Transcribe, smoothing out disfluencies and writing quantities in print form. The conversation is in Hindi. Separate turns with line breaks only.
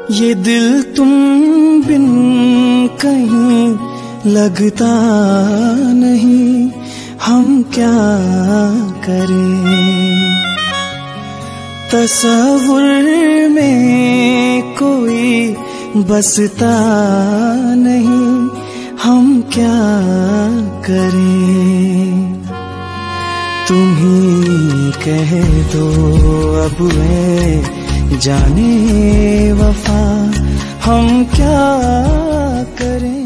ये दिल तुम बिन कहीं लगता नहीं, हम क्या करें। तसव्वुर में कोई बसता नहीं, हम क्या करें। तुम ही कह दो अब है जाने वफा, हम क्या करें।